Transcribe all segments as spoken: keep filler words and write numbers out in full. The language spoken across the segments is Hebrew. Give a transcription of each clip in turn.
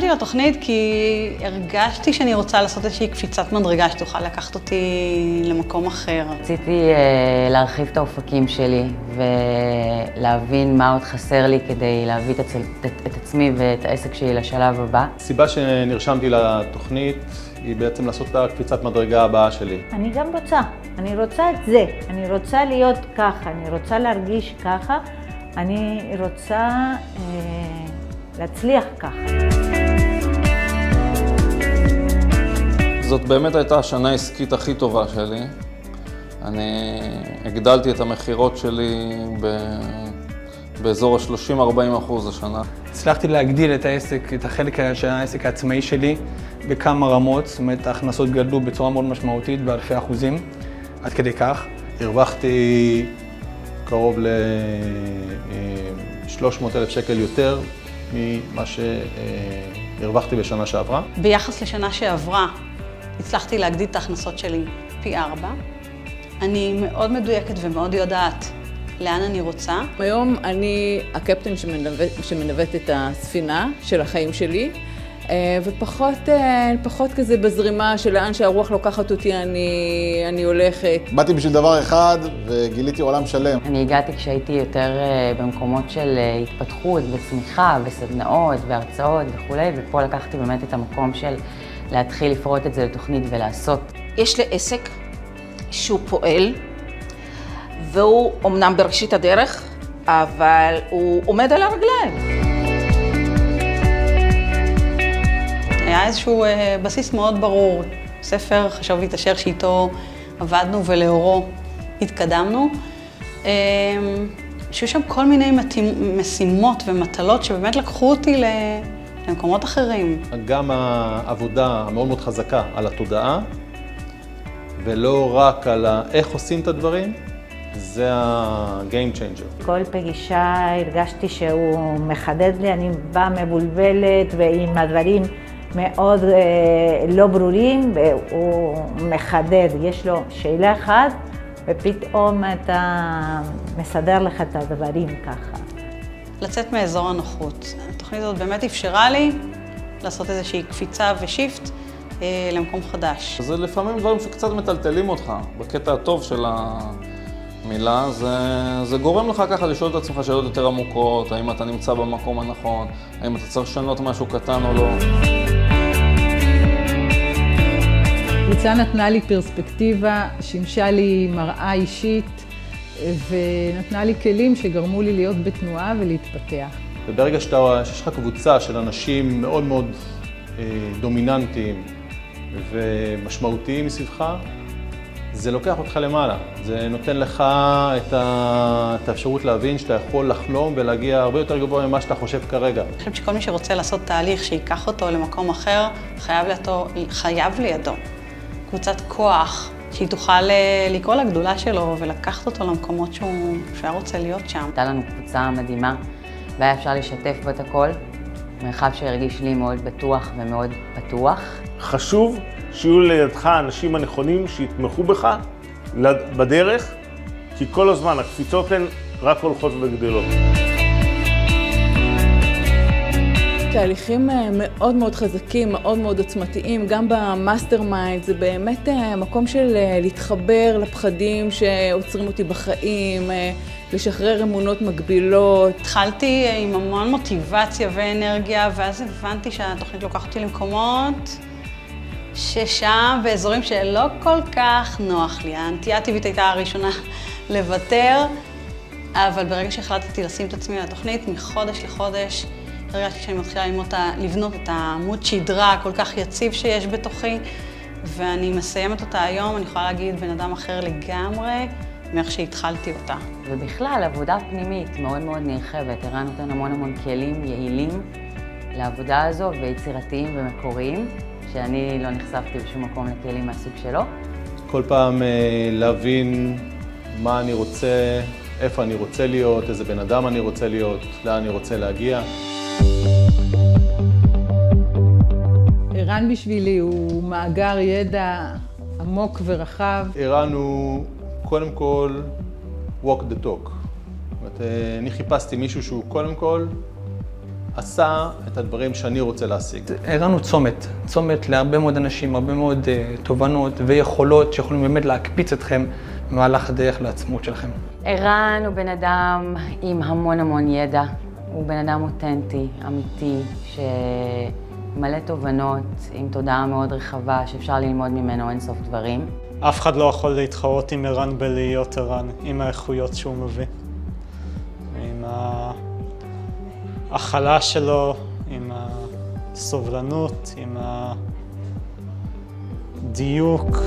נרשמתי לתוכנית כי הרגשתי שאני רוצה לעשות איזושהי קפיצת מדרגה שתוכל לקחת אותי למקום אחר. רציתי uh, להרחיב את האופקים שלי ולהבין מה עוד חסר לי כדי להביא את, הצל... את, את עצמי ואת העסק שלי לשלב הבא. הסיבה שנרשמתי לתוכנית היא בעצם לעשות את הקפיצת מדרגה הבאה שלי. אני גם רוצה, אני רוצה את זה, אני רוצה להיות ככה, אני רוצה להרגיש ככה, אני רוצה אה, להצליח ככה. זאת באמת הייתה השנה העסקית הכי טובה שלי. אני הגדלתי את המחירות שלי ב... באזור ה-שלושים עד ארבעים אחוז השנה. הצלחתי להגדיל את העסק, את החלק של העסק העצמאי שלי בכמה רמות, זאת אומרת ההכנסות גדלו בצורה מאוד משמעותית באלפי אחוזים, עד כדי כך. הרווחתי קרוב ל-שלוש מאות אלף שקל יותר ממה שהרווחתי בשנה שעברה. ביחס לשנה שעברה הצלחתי להגדיל את ההכנסות שלי פי ארבע. אני מאוד מדויקת ומאוד יודעת לאן אני רוצה. היום אני הקפטן שמנווט, שמנווט את הספינה של החיים שלי, ופחות פחות כזה בזרימה שלאן שהרוח לוקחת אותי אני, אני הולכת. באתי בשביל דבר אחד וגיליתי עולם שלם. אני הגעתי כשהייתי יותר במקומות של התפתחות וצמיחה וסדנאות והרצאות וכו', ופה לקחתי באמת את המקום של להתחיל לפרוט את זה לתוכנית ולעשות. יש לי עסק שהוא פועל, והוא אומנם בראשית הדרך, אבל הוא עומד על הרגליים. היה איזשהו בסיס מאוד ברור, ספר חשוב להתאשר שאיתו עבדנו ולאורו התקדמנו. שהיו שם כל מיני משימות ומטלות שבאמת לקחו אותי למקומות אחרים. גם העבודה המאוד מאוד חזקה על התודעה, ולא רק על איך עושים את הדברים, זה ה-game changer. כל פגישה הרגשתי שהוא מחדד לי, אני באה מבולבלת ועם הדברים מאוד אה, לא ברורים, והוא מחדד. יש לו שאלה אחת, ופתאום אתה מסדר לך את הדברים ככה. לצאת מאזור הנוחות. התוכנית הזאת באמת אפשרה לי לעשות איזושהי קפיצה ושיפט אה, למקום חדש. זה לפעמים דברים שקצת מטלטלים אותך, בקטע הטוב של המילה. זה, זה גורם לך ככה לשאול את עצמך שאלות יותר עמוקות, האם אתה נמצא במקום הנכון, האם אתה צריך לשנות משהו קטן או לא. קבוצה נתנה לי פרספקטיבה, שימשה לי מראה אישית ונתנה לי כלים שגרמו לי להיות בתנועה ולהתפתח. וברגע שאתה, שיש לך קבוצה של אנשים מאוד מאוד אה, דומיננטיים ומשמעותיים מסביבך, זה לוקח אותך למעלה. זה נותן לך את, ה, את האפשרות להבין שאתה יכול לחלום ולהגיע הרבה יותר גבוה ממה שאתה חושב כרגע. אני חושבת שכל מי שרוצה לעשות תהליך שיקח אותו למקום אחר, חייב לידו, חייב לידו קבוצת כוח שהיא תוכל לקרוא לגדולה שלו ולקחת אותו למקומות שהוא שהיה רוצה להיות שם. הייתה לנו קבוצה מדהימה והיה אפשר לשתף בה את הכל. מרחב שהרגיש לי מאוד בטוח ומאוד פתוח. חשוב שיהיו לידך האנשים הנכונים שיתמכו בך בדרך, כי כל הזמן הקפיצות הן רק הולכות וגדלות. תהליכים מאוד מאוד חזקים, מאוד מאוד עוצמתיים, גם במאסטר מיינד, זה באמת מקום של להתחבר לפחדים שעוצרים אותי בחיים, לשחרר אמונות מגבילות. התחלתי עם המון מוטיבציה ואנרגיה, ואז הבנתי שהתוכנית לוקחת אותי למקומות ששם, באזורים שלא כל כך נוח לי. הנטייה הטבעית הייתה הראשונה לוותר, אבל ברגע שהחלטתי לשים את עצמי לתוכנית, מחודש לחודש, הרגשתי שאני מתחילה ללמוד, לבנות את העמוד שדרה הכל כך יציב שיש בתוכי, ואני מסיימת אותה היום, אני יכולה להגיד בן אדם אחר לגמרי, מאיך שהתחלתי אותה. ובכלל, עבודה פנימית מאוד מאוד נרחבת. ערן נותן המון המון כלים יעילים לעבודה הזו ויצירתיים ומקוריים, שאני לא נחשפתי בשום מקום לכלים מהסוג שלו. כל פעם להבין מה אני רוצה, איפה אני רוצה להיות, איזה בן אדם אני רוצה להיות, לאן אני רוצה להגיע. ערן בשבילי הוא מאגר ידע עמוק ורחב. ערן הוא קודם כל walk the talk. זאת אומרת, אני חיפשתי מישהו שהוא קודם כל עשה את הדברים שאני רוצה להשיג. ערן הוא צומת, צומת להרבה מאוד אנשים, הרבה מאוד uh, תובנות ויכולות שיכולים באמת להקפיץ אתכם במהלך הדרך לעצמאות שלכם. ערן הוא בן אדם עם המון המון ידע, הוא בן אדם אותנטי, אמיתי, שמלא תובנות, עם תודעה מאוד רחבה, שאפשר ללמוד ממנו אינסוף דברים. אף אחד לא יכול להתחרות עם ערן בלהיות ערן, עם האיכויות שהוא מביא. עם ההכלה שלו, עם הסובלנות, עם הדיוק.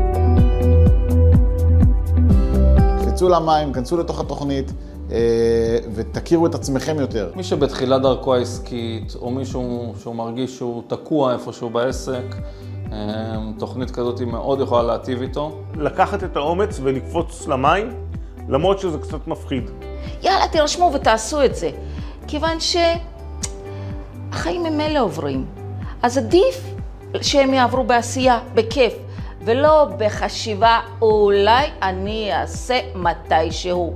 קפצו למים, כנסו לתוך התוכנית ותכירו את עצמכם יותר. מי שבתחילת דרכו העסקית, או מישהו שהוא מרגיש שהוא תקוע איפשהו בעסק, תוכנית כזאת היא מאוד יכולה להטיב איתו. לקחת את האומץ ולקפוץ למים, למרות שזה קצת מפחיד. יאללה, תירשמו ותעשו את זה, כיוון שהחיים ממילא עוברים. אז עדיף שהם יעברו בעשייה, בכיף, ולא בחשיבה, אולי אני אעשה מתישהו.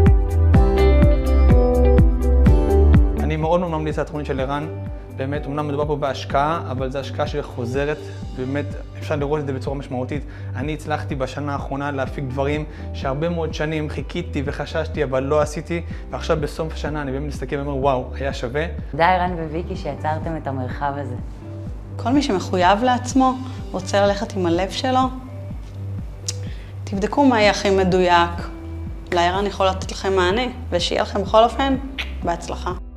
אני מאוד מאוד ממליץ על התוכנית של ערן. באמת, אמנם מדובר פה בהשקעה, אבל זו השקעה שחוזרת, ובאמת אפשר לראות את זה בצורה משמעותית. אני הצלחתי בשנה האחרונה להפיק דברים שהרבה מאוד שנים חיכיתי וחששתי, אבל לא עשיתי, ועכשיו בסוף השנה אני באמת מסתכל ואומר, וואו, היה שווה. תודה ערן וויקי שיצרתם את המרחב הזה. כל מי שמחויב לעצמו, רוצה ללכת עם הלב שלו, תבדקו מה יהיה הכי מדויק. אולי ערן יכול לתת לכם מענה, ושיהיה לכם בכל אופן בהצלחה.